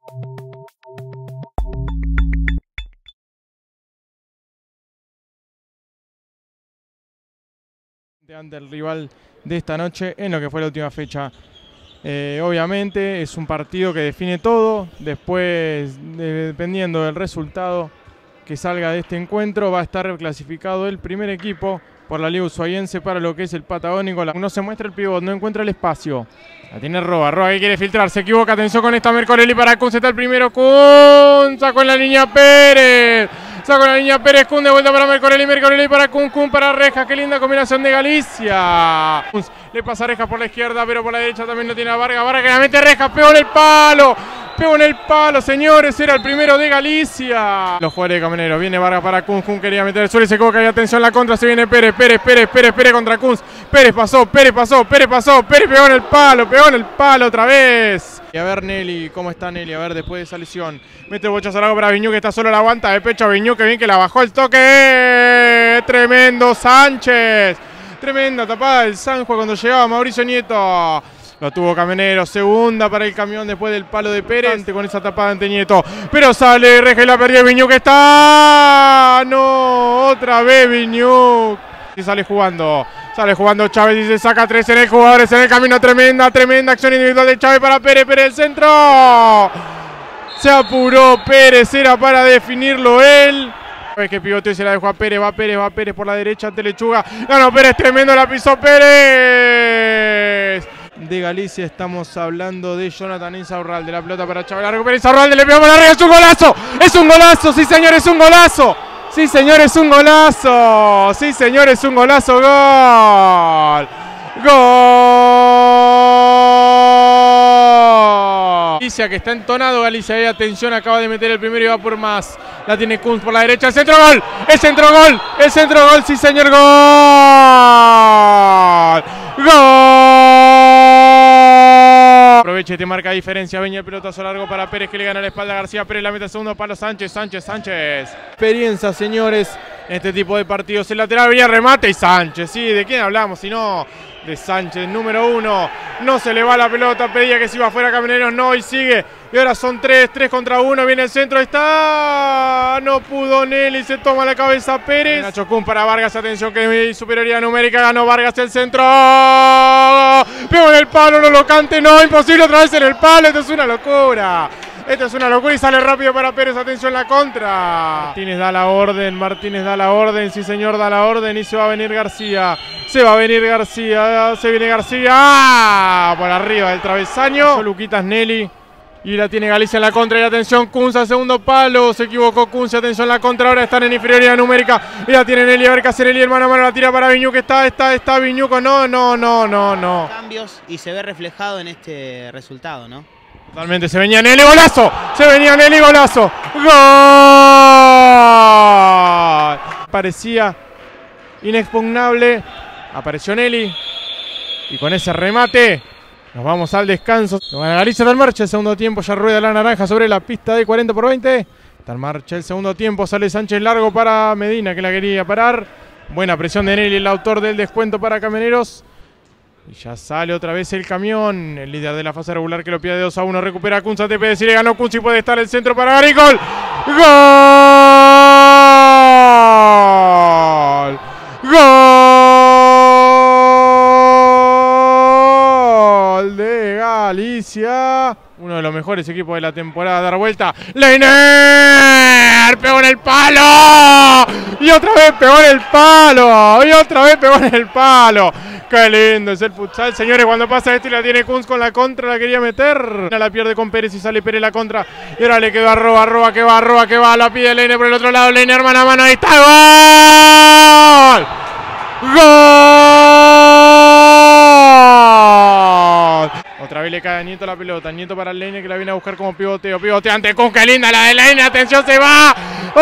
Ante el rival de esta noche en lo que fue la última fecha. Obviamente es un partido que define todo. Después, dependiendo del resultado que salga de este encuentro, va a estar clasificado el primer equipo por la Liga Ushuaiense para lo que es el Patagónico. No se muestra el pivot, no encuentra el espacio. La tiene Roa que quiere filtrar, se equivoca, atención con esta Mercorelli para Kun, está el primero, Kun, sacó en la línea Pérez. Sacó la línea Pérez, Kun de vuelta para Mercorelli para Kun, Kun para Rejas, qué linda combinación de Galicia. Le pasa a Rejas por la izquierda, pero por la derecha también lo tiene a Vargas, Vargas que la mete Rejas, pegó en el palo, señores, era el primero de Galicia. Los jugadores de Camioneros, viene Vargas para Kun, Kun quería meter el suelo y se equivoca, y atención la contra, se viene Pérez contra Kun, Pérez pasó, Pérez pegó en el palo otra vez. Y a ver Nelly, ¿cómo está Nelly? A ver, después de esa lesión. Mete el bochazo largo para Viñú, que está solo, la aguanta de pecho a Viñú, que bien que la bajó el toque. Tremendo Sánchez. Tremenda tapada del Sanjua cuando llegaba Mauricio Nieto. Lo tuvo Camionero, segunda para el camión después del palo de Pérez. Con esa tapada ante Nieto. Pero sale Reja y la perdió Viñú, que está... No, otra vez Viñú. Y sale jugando Chávez y se saca 3 en el jugadores en el camino. Tremenda acción individual de Chávez para Pérez, el centro. Se apuró Pérez, era para definirlo él. Que pivoteó y se la dejó a Pérez, va Pérez por la derecha ante Lechuga. Ganó Pérez, tremendo, la pisó Pérez. De Galicia estamos hablando de Jonathan Insaurralde, la pelota para Chávez, la recupera Insaurralde, le pegamos la arriba, es un golazo, sí señor, es un golazo. Sí, señor, es un golazo. Sí, señor, es un golazo. Gol. Galicia, que está entonado. Galicia, atención, acaba de meter el primero y va por más. La tiene Kunz por la derecha. El centro gol. El centro gol. Sí, señor, gol. Aprovecha y te marca diferencia. Venía el pelotazo largo para Pérez, que le gana la espalda a García. Pérez la mete al segundo palo. Sánchez. Experiencia, señores, en este tipo de partidos. El lateral venía remate y Sánchez. Sí, ¿de quién hablamos? Si no, de Sánchez, número 1. No se le va la pelota. Pedía que se iba afuera Camioneros. No, y sigue. Y ahora son 3 contra 1. Viene el centro. Ahí está. No pudo Nelly. Se toma la cabeza Pérez. Nacho Kun para Vargas. Atención, que hay superioridad numérica. Ganó Vargas el centro. Pegó en el palo. No lo cante. No, imposible otra vez en el palo. Esto es una locura. Y sale rápido para Pérez. Atención, la contra. Martínez da la orden. Sí, señor, da la orden. Y se va a venir García. Se viene García. Por arriba del travesaño. Luquitas Nelly. Y la tiene Galicia en la contra. Y atención, Kunz al segundo palo. Se equivocó Kunz. Atención, la contra. Ahora están en inferioridad numérica. Y la tiene Nelly. A ver qué hace Nelly. El mano a mano la tira para Viñú. Que está Viñuco. No. Cambios y se ve reflejado en este resultado, ¿no? Totalmente. Se venía Nelly. Golazo. Gol. Parecía inexpugnable. Apareció Nelly. Y con ese remate nos vamos al descanso. Lo gana Galicia, está en marcha el segundo tiempo. Ya rueda la naranja sobre la pista de 40/20. Está en marcha el segundo tiempo. Sale Sánchez largo para Medina, que la quería parar. Buena presión de Nelly, el autor del descuento para Camioneros. Y ya sale otra vez el camión. El líder de la fase regular, que lo pide de 2-1. Recupera Kunz, TP. Si le ganó Kunz y puede estar el centro para Gary. ¡Gol! De Galicia. Uno de los mejores equipos de la temporada. Dar vuelta. Leiner. Pegó en el palo. Y otra vez pegó en el palo. Qué lindo es el futsal, señores. Cuando pasa esto y la tiene Kunz con la contra, la quería meter. La pierde con Pérez y sale Pérez la contra. Y ahora le quedó a Roa que va. La pide Leiner por el otro lado. Leiner mano a mano. Ahí está. ¡Gol! Otra vez le cae a Nieto la pelota. Nieto para Leiner, que la viene a buscar como pivoteo. Pivoteante con qué linda la de Leiner. Atención, se va.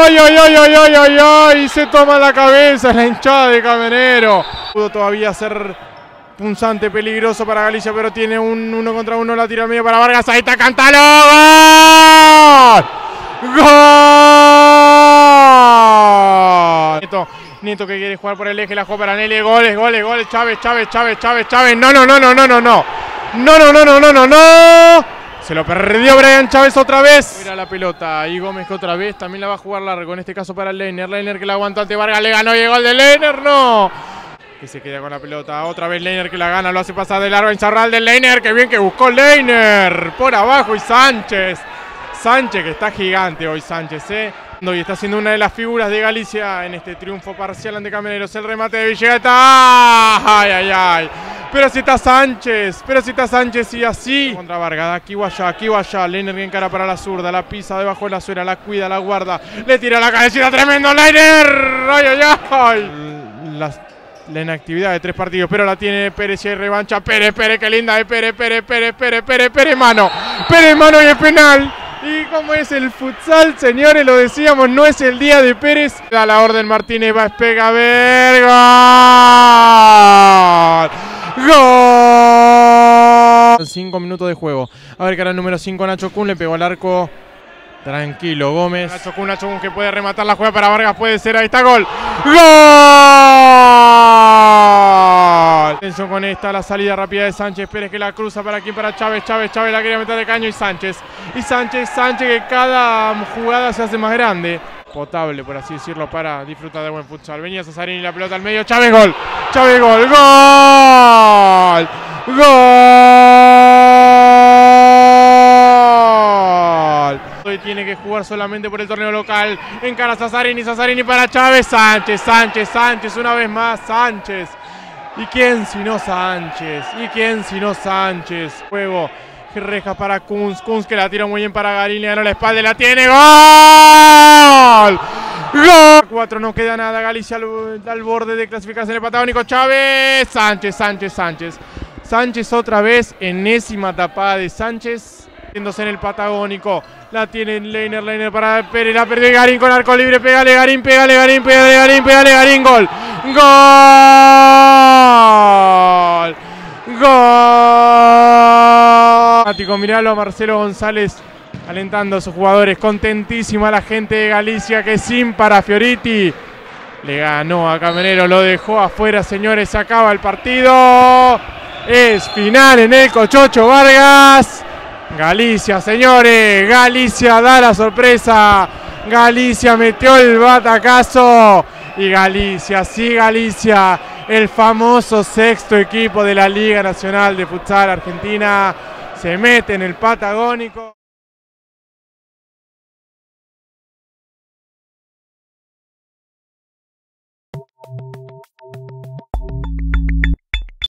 ¡Ay! Se toma la cabeza la hinchada de Camionero. Pudo todavía ser punzante, peligroso para Galicia, pero tiene un 1 contra 1. La tira al medio para Vargas. Ahí está, cántalo. ¡Gol! Nieto que quiere jugar por el eje, la juega para Nelly. Goles. Chávez. No. Se lo perdió Brian Chávez otra vez. Mira la pelota. Y Gómez que otra vez también la va a jugar largo. En este caso para Leiner. Leiner que la aguantó ante Vargas. Le ganó y el gol de Leiner. No. Que se queda con la pelota. Otra vez Leiner que la gana. Lo hace pasar de largo en Charral de Leiner. Que bien que buscó Leiner. Por abajo y Sánchez. Sánchez que está gigante hoy Sánchez, y está siendo una de las figuras de Galicia en este triunfo parcial ante Camioneros. El remate de Villegas. ¡Ay, ay, ay! Pero si está Sánchez, y así. Contra Vargas, aquí o allá. Leiner que encara para la zurda, la pisa debajo de la suela, la cuida, la guarda. Le tira la cabecita, tremendo Leiner. ¡Ay, ay, ay! La inactividad de 3 partidos, pero la tiene Pérez y hay revancha. Pérez, qué linda de Pérez, mano. Pérez, mano y el penal. Y como es el futsal, señores, lo decíamos, no es el día de Pérez. Da la orden Martínez, va a pega, a ver, ¡gol! 5 minutos de juego. A ver, que ahora el número 5, Nacho Kun, le pegó al arco. Tranquilo, Gómez. Nacho Kun que puede rematar la jugada para Vargas, puede ser, ahí está, gol. ¡Gol! Atención con esta, la salida rápida de Sánchez. Pérez que la cruza para aquí, para Chávez. Chávez la quería meter de caño y Sánchez. Sánchez que cada jugada se hace más grande. Potable, por así decirlo, para disfrutar de buen futsal. Venía Cesarini, la pelota al medio. Chávez, gol. ¡Gol! Hoy tiene que jugar solamente por el torneo local. Encara Cesarini para Chávez. Sánchez, una vez más Sánchez. ¿Y quién si no Sánchez? Juego. Reja para Kunz que la tira muy bien para Garín, le ganó la espalda y la tiene. ¡Gol! 4, no queda nada. Galicia al borde de clasificarse en el Patagónico. Chávez. Sánchez otra vez. Enésima tapada de Sánchez. Yéndose en el Patagónico. La tiene Leiner para Pérez. La perdió Garín con arco libre. Pégale Garín. Gol. Miralo a Marcelo González alentando a sus jugadores. Contentísima la gente de Galicia que sin para Fioriti le ganó a Camionero, lo dejó afuera, señores. Se acaba el partido. Es final en el Cochocho Vargas. Galicia, señores. Galicia da la sorpresa. Galicia metió el batacazo. Y Galicia, el famoso 6º equipo de la Liga Nacional de Futsal Argentina, se mete en el Patagónico.